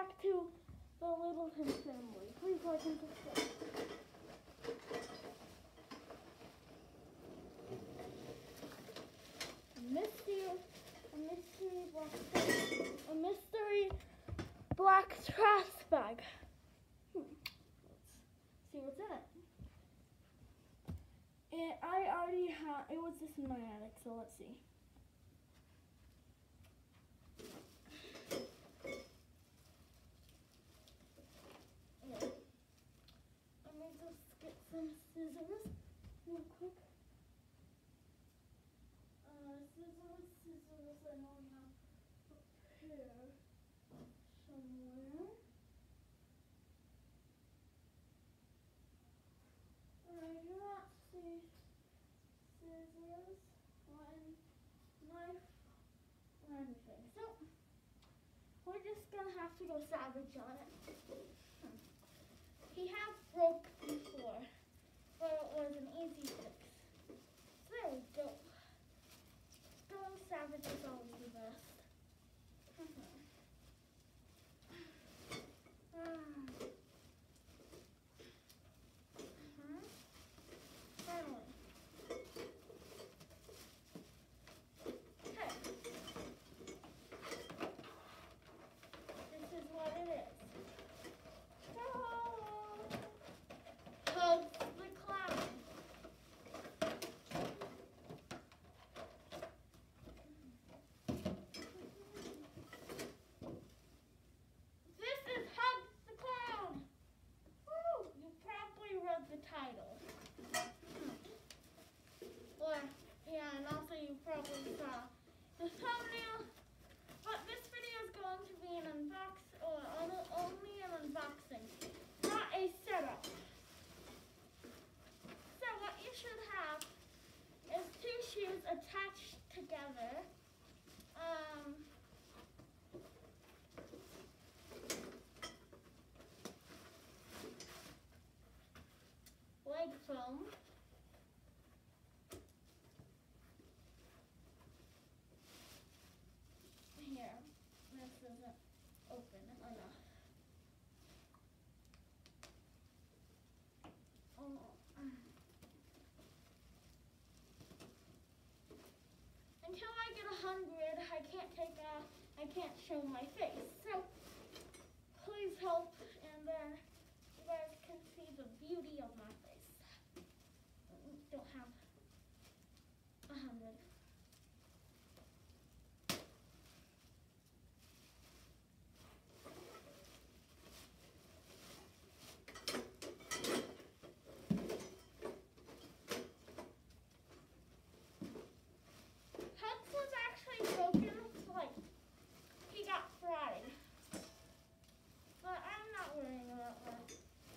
back to the Littleton family. Please like and subscribe. A mystery black trash bag. Let's see what's in it. I already have, it was just in my attic, so let's see. Let me just get some scissors real quick. Scissors, I know we have a pair somewhere. I do not see scissors or knife or anything. So, we're just gonna have to go savage on it. He has broke before, but it was an easy fix. So there we go. Going savage is always the best. Finally. Okay. This is what it is. Hugs the clown. This is Hugs the Clown. Woo! You probably read the title. Or, yeah, and also you probably saw the thumbnail. But this video is going to be an only an unboxing, not a setup. So what you should have is two shoes attached together. Leg foam. Here, this isn't open enough. Until I get 100, I can't show my face. So please help, and then you guys can see the beauty of my face. Don't have 100. Hugs was actually broken, like he got fried. But I'm not worrying about that.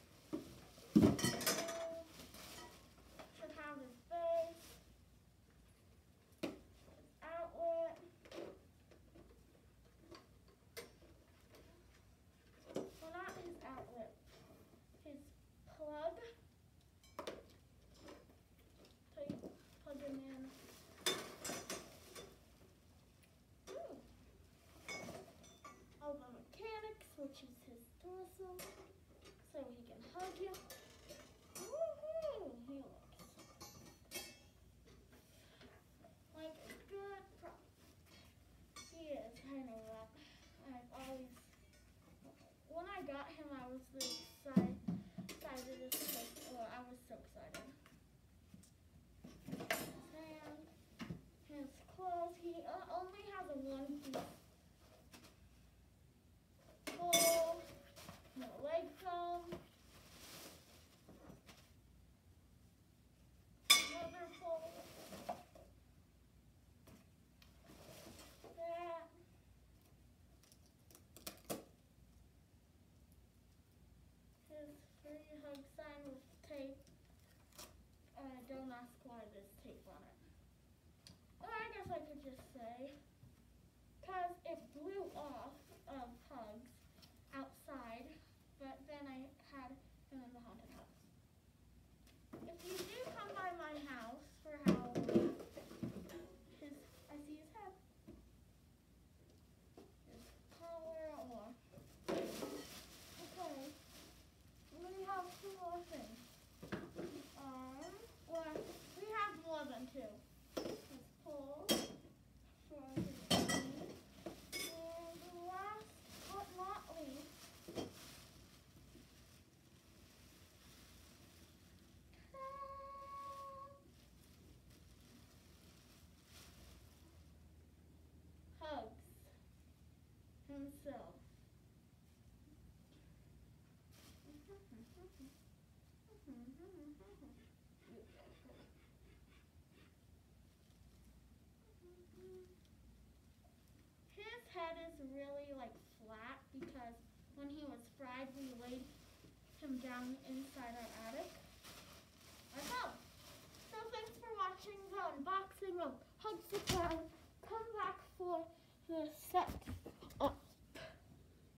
Should have his base, his outlet. Well, not his outlet, his plug. So you plug him in. All the mechanics, which is his torso, so he can hug you. Woohoo! He looks like a good prop. He is, I know that. I've always, when I got him, I was really excited. I was so excited. His hand, his clothes, he only has a one piece. Pull, no leg foam, another pull, that, his free hug sign with tape. Don't ask why there's tape on it. Well, I guess I could just say, because it blew off of Hugs outside, but then I had him in the haunted house. If you do come by my house for Halloween, I see his head, his collar, or windowsill. His head is really like flat because when he was fried we laid him down inside our attic. That's all. So thanks for watching the unboxing of Hugs the Clown. Come back for the set